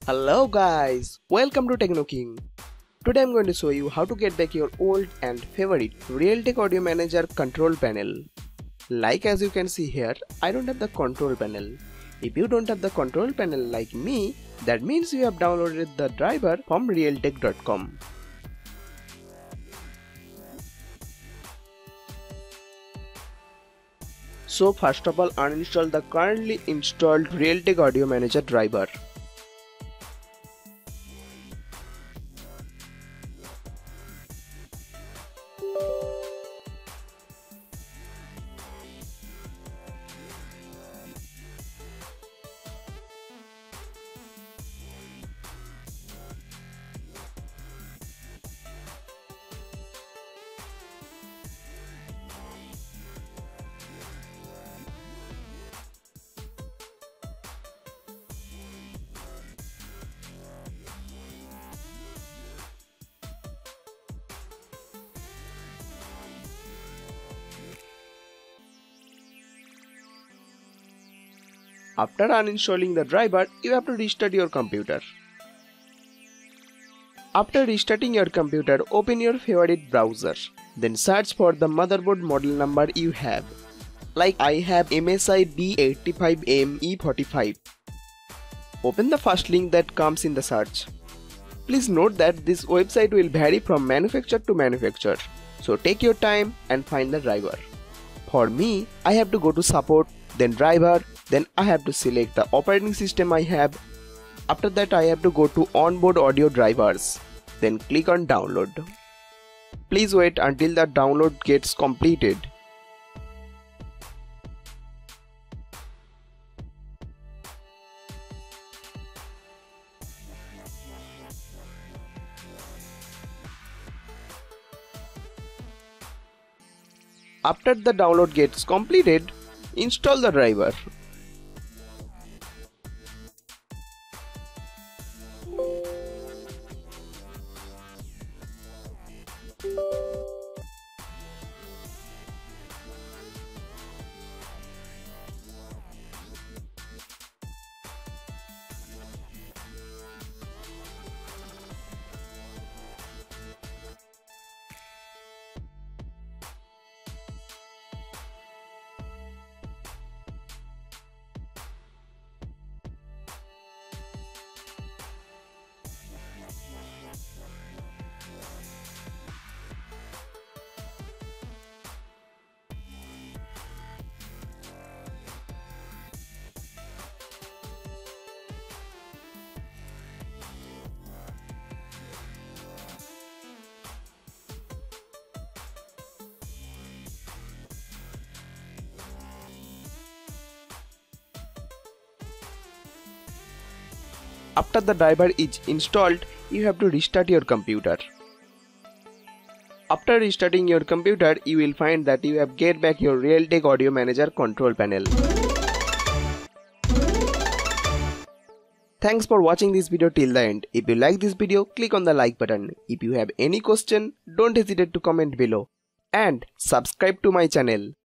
Hello guys, welcome to Techno King. Today I'm going to show you how to get back your old and favorite Realtek Audio Manager control panel. Like as you can see here, I don't have the control panel. If you don't have the control panel like me, that means you have downloaded the driver from realtek.com. So first of all, uninstall the currently installed Realtek Audio Manager driver. After uninstalling the driver, you have to restart your computer. After restarting your computer, open your favorite browser. Then search for the motherboard model number you have. Like I have MSI B85ME45. Open the first link that comes in the search. Please note that this website will vary from manufacturer to manufacturer. So take your time and find the driver. For me, I have to go to support, then driver, then I have to select the operating system I have. After that I have to go to onboard audio drivers, then click on download. Please wait until the download gets completed. After the download gets completed, install the driver. After the driver is installed, you have to restart your computer. After restarting your computer, you will find that you have get back your Realtek Audio Manager control panel. Thanks for watching this video till the end. If you like this video, click on the like button. If you have any question, don't hesitate to comment below. And subscribe to my channel.